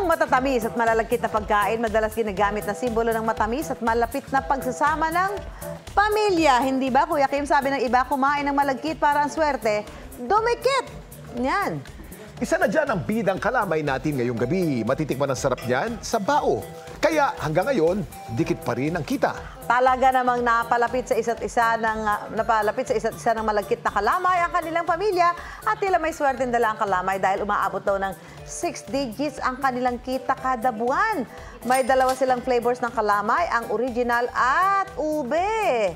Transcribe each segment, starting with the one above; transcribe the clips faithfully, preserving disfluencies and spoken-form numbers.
matatamis at malalagkit na pagkain, madalas ginagamit na simbolo ng matamis at malapit na pagsasama ng pamilya. Hindi ba, Kuya Kim? Sabi ng iba, kumain ng malagkit para ang swerte, dumikit. Yan. Isa na dyan ang bidang kalamay natin ngayong gabi. Matitikman ang sarap niyan sa bao. Kaya hanggang ngayon, dikit pa rin ang kita. Talaga namang napalapit sa isa't isa ng uh, napalapit sa isa't isa ng malagkit na kalamay ang kanilang pamilya at tila may swerteng dala ang kalamay dahil umaabot daw ng six digits ang kanilang kita kada buwan. May dalawa silang flavors ng kalamay, ang original at ube.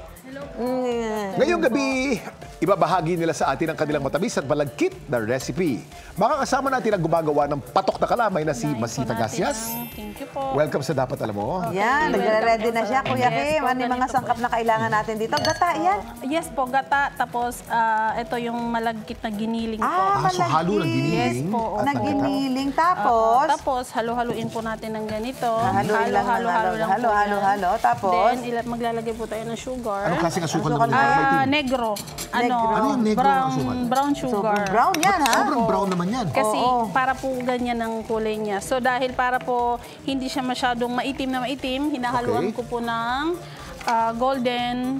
Mm. Ngayong gabi, ibabahagi nila sa atin ang kanilang matamis at malagkit na recipe. Makakasama natin ang gumagawa ng patok na kalamay na si Masita Gacias. Thank you po. Welcome sa Dapat Alam Mo. Yan, nagre-ready na siya, Kuya Kim. Ano yung mga sangkap na kailangan natin dito? Gata yan? Yes po, gata. Tapos, ah, ito yung malagkit na giniling po. Ah, Ah, so halo ng giniling. Yes po. at na ng gata. giniling. Oo, Tapos, tapos, halo-haluin po natin ng ganito. Haluin lang ng halo, halo, lang halo, po halo, yan. halo. Tapos? Then, ila- maglalagay po tayo ng sugar. Anong klaseng asukal Asukal naman? na- May Ah, itim. negro. Ano, Negro. Ano yung negro brown, na asukal? brown sugar. sobrang brown yan, ha? Sobrang brown naman yan. Kasi Oo. para po ganyan ang kulay niya. So dahil para po hindi siya masyadong maitim na maitim, hinahaluan Okay. ko po ng ah, golden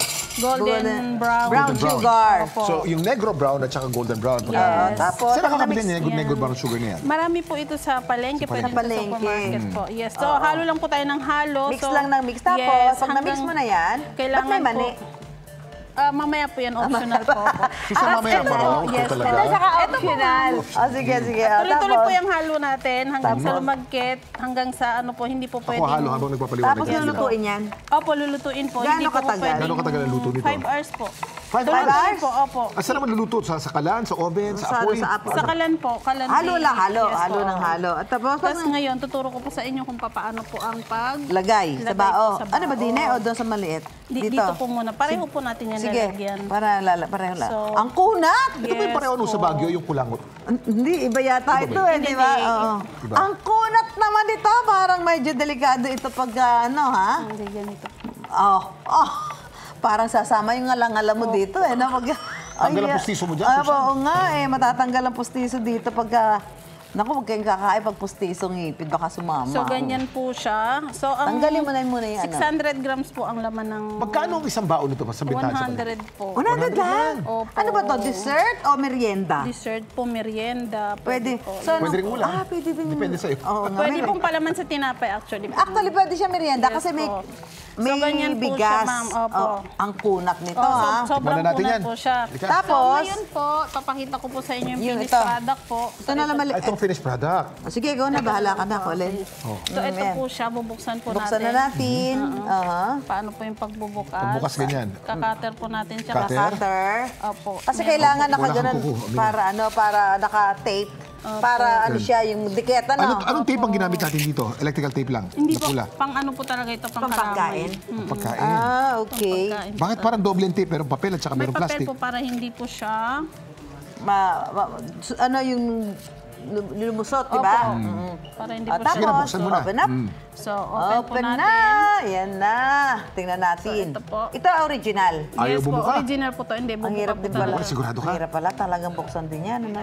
golden brown. Brown Golden brown. sugar. Opo. So, yung negro brown at saka golden brown. Ah, Yes. tapos, Saan nakakabili pag-mix- niya yung yan. negro brown sugar na yan? Marami po ito sa palengke, Sa pwede palengke. po sa Palengke. supermarket po. Yes. So halo lang po tayo ng halo. Mix so, lang ng mix. Tapos, yes, pag na-mix hanggang- mo na yan, ba't kailangan may mani? po. Ah, mamaya po yan, optional po. Isa mamaya ito pa po, raw. yes, Ito talaga. Ito, saka optional. Oh, sige, sige. Oh, Tuloy-tuloy po tapos, yung halo natin hanggang sa lumagkit, hanggang sa ano po, hindi po Ako pwedeng... halo habang nagpapaliwanag. tapos yan. lulutuin yan. Opo, lulutuin po. Gaano Hindi po katagal? pwedeng... Gaano katagal ang luto nito? Five hours po. Five Tuloy-tuloy hours? po, opo. Ah, saan naman luluto? Sa, sa kalan, sa oven, sa Sa- apoy? sa apoy. Sa kalan po. Kalan Halo din. lang, halo. Yes Halo po. ng halo. At tapos, Tapos ngayon, tuturo ko po sa inyo kung paano po ang pag... lagay sa Lagay bao. po sa Ano ba, bao. dine o doon sa maliit? Di- dito. po muna. Pareho po natin yan Sige, lalagyan. para lala, pareho lang. So, Ang kunat! Ito ba yung Yes pareho nung sa po. Baguio, yung kulangot? An- Hindi, iba yata Iba ito ba eh, Hindi, di ba? hindi. Oo. Iba. Ang kunat naman ito, parang medyo delikado ito pag ah, ano, ha? Hindi, ganito. Oh, oh. Parang sasama yung ngalangala mo dito eh. Na pag, Tanggal ang Ay, pustiso mo dyan, ah, Susan. Oo nga eh, matatanggal ang pustiso dito pag... ah, naku, huwag kayong kakain pag pustiso ngipin, baka sumama. So, ganyan po siya. So, ang Tanggalin mo na yun muna yung ano. six hundred grams po ang laman ng... Magkano ang isang baon nito? Sa one bintahan sa hundred po. one hundred lang? Opo. Ano ba to? Dessert o merienda? Dessert po, merienda. Pwede. po. So, Pwede rin ulam. Ah, pwede rin. Depende sa'yo. Oo nga, Pwede may- pong palaman sa tinapay actually. Actually, pwede siya merienda Yes kasi may, po. may So, ganyan po bigas. siya, ma'am. Opo. Oh, ang kunat nito, Oh, ha? so, sobrang Tikman na natin kunat yan. po siya. Halika. Tapos, so, ngayon po, papakita ko po sa inyo yung Yung finished ito. product po. Ito na lang mali. Ah, itong finished product. Oh, sige, ikaw na. Bahala ka na, Colin. So, ito Ayan. po siya, bubuksan po Buksan natin. na natin. Aha. Paano po yung pagbubukas? Pagbukas ganyan. Kakater po natin siya. Cutter? Cutter. Opo. Kasi kailangan Wala kang nakaganon kuko. Amin. para ano, para naka-tape. Para ano siya, yung diketa, Ano, no? anong tape ang ginamit natin dito? Electrical tape lang? Hindi na po, pula? pang ano po talaga ito, pang, Pang pagkain? kalamay. Pagkain. Ah, okay. Pagkain. Bakit parang doble yung tape? Merong papel at saka May merong papel plastic? po para hindi po siya... Ma, ma, su- ano yung lum- lumusot, di ba? Opo. Mm. Para hindi Ah, po siya... Sige na, tapos, buksan mo na. open up. Mm. So, open, po Open natin. na! Yan na. Tingnan natin. So, ito po. Ito original. Ayaw Yes po, bumuka. original po to. Hindi, Ang bubuka hirap po din talaga. pala. Wala, sigurado ka? Ang hirap pala. Talagang buksan din yan. Ano?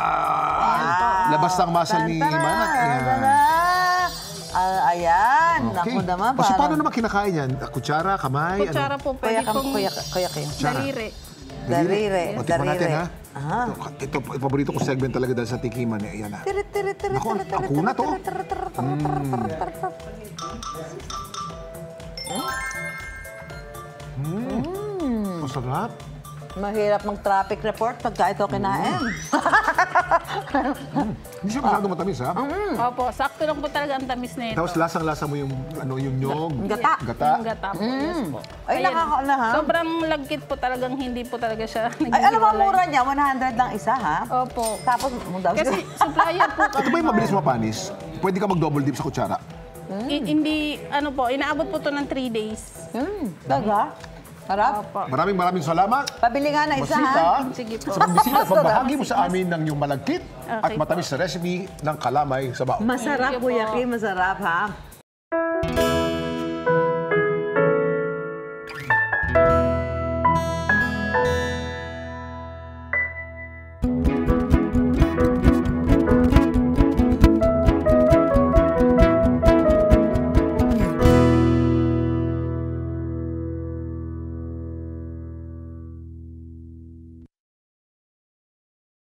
Yan! Labas ng muscle ni Tantara! Manat. Yan. Tantara! Ah, ayan. Naku naman. O, so, paano parang- naman kinakain yan? Kutsara, kamay? Kutsara ano? po, Kuya, pwede kam, pong kuya, kuya, kuya. daliri. Darire. O, tikman natin, Darire. ha? Aha. Ito, ito, paborito ko segment talaga dahil sa tikiman. Eh, yan, ha? Tiri, tiri, tiri, Naku, tiri, tiri, ako na to. tiri, tiri, tiri, tiri, tiri, tiri, tiri, tiri. Masarap. Mahirap mag-traffic report pagka ito kinain. Hindi siya masyadong matamis, ha? Opo, sakto lang po talaga ang tamis na ito. Tapos lasang-lasa mo yung, ano, yung nyog. Gata. Gata. Yung gata po, yes po. Ay, Ayan. nakakauna, ha? Sobrang lagkit po talagang hindi po talaga siya Ay, alam mo, ang naghihiwalay. mura niya, one hundred lang isa, ha? Opo. Tapos, mo daw Kasi supplier po kami. Ito ba yung mabilis mapanis? Pwede ka mag-double dip sa kutsara. I- hindi, ano po, inaabot po to ng three days. Hmm, daga. Sarap. Opo. Maraming maraming salamat. Pabili nga na isa, Masita, ha? Sige po. sa pagbisita at Mas pagbahagi mo mas- sa amin ng iyong malagkit at Okay matamis na recipe ng kalamay sa bao. Masarap, Thank you Kuya po. Kim. Masarap, ha?